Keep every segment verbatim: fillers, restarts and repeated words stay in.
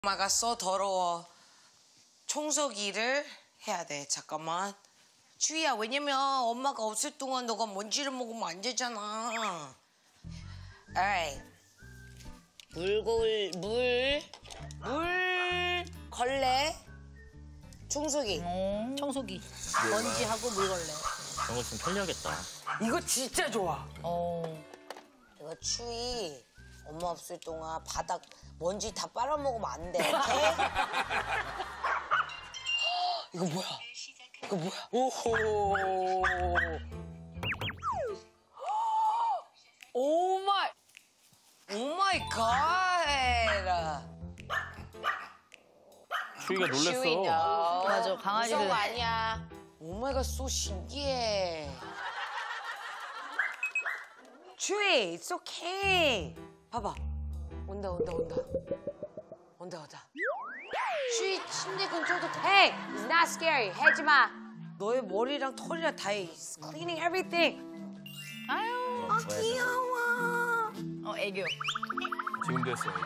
엄마가 써 더러워. 청소기를 해야 돼. 잠깐만. 주희야, 왜냐면 엄마가 없을 동안 너가 먼지를 먹으면 안 되잖아. Alright. 물골, 물, 물, 걸레, 청소기. 음, 청소기. 먼지하고 물걸레. 그런 거 좀 편리하겠다. 이거 진짜 좋아. 어. 이거 추위 엄마 없을 동안 바닥 먼지 다 빨아먹으면 안 돼. 오케이? 이거 뭐야? 이거 뭐야? 오호. 오 마이. 오 마이 갓. 추위가 놀랬어. 추위냐. 맞아, 강아지들. 무서운 거 아니야. 오 마이 갓, 소 신기해. 추위, it's okay. 봐봐. 온다, 온다, 온다. 온다, 온다. 추위 침대 근처도 돼. It's not scary. 하지 마. 너의 머리랑 털이랑 다 해. It's cleaning everything. 아유. 아, 귀여워. 어, 애교. 지금 됐어, 이거.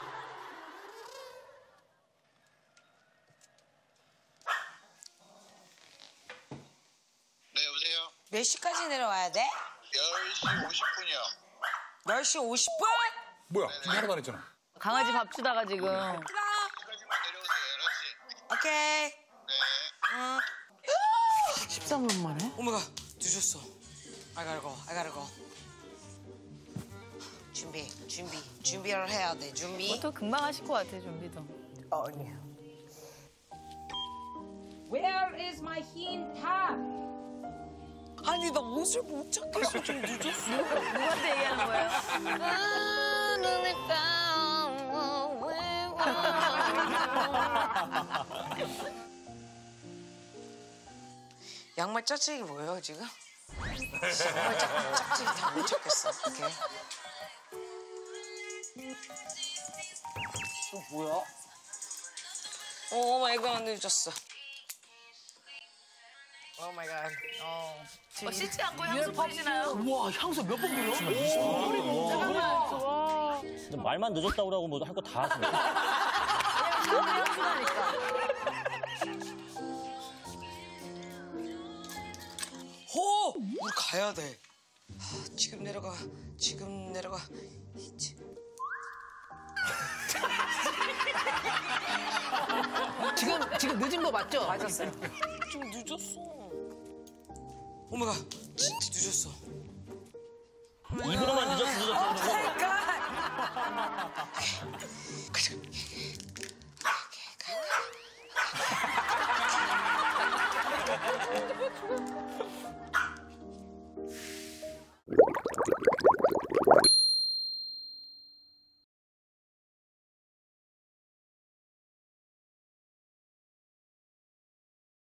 네, 여보세요? 몇 시까지 내려와야 돼? 열 시 오십 분이요. 열 시 오십 분? 뭐야? 지금 하나도 안 했잖아. 강아지 밥 주다가 지금. 여기까지만 내려오세요, 열한 시. 오케이. 네. 응. 십삼 분 만에? 오마가 늦었어. I gotta go. I gotta go. 준비, 준비, 준비를 해야 돼. 준비. 또 금방 하실 것 같아, 준비도. 어, 아니야. Where is my 흰 탑? 아니 나 옷을 못 찾겠어. 좀 늦었어. 누구한테 얘기하는 거예요? 아, 눈을 감아, 왜 와? 양말 짜증이 뭐예요 지금? 양말 짝, 짝짝이 다 못 찾겠어. 오케이. 이거 뭐야? 오 마이 갓, 늦었어. 오 마이 갓. 어. 어, 씻지 않고 향수 뿌리시나요? 우와, 향수 몇 번 불러? 근데 말만 늦었다고 그러고 뭐 할 거 다 하시네. 향수나니까. 호! 우리 가야 돼. 하, 지금 내려가. 지금 내려가. 이제. 지금, 지금 늦은 거 맞죠? 맞았어요. 좀 늦었어. 오마가 진짜 늦었어. 입으로만 늦었어, 늦었어. 그러고. 가자.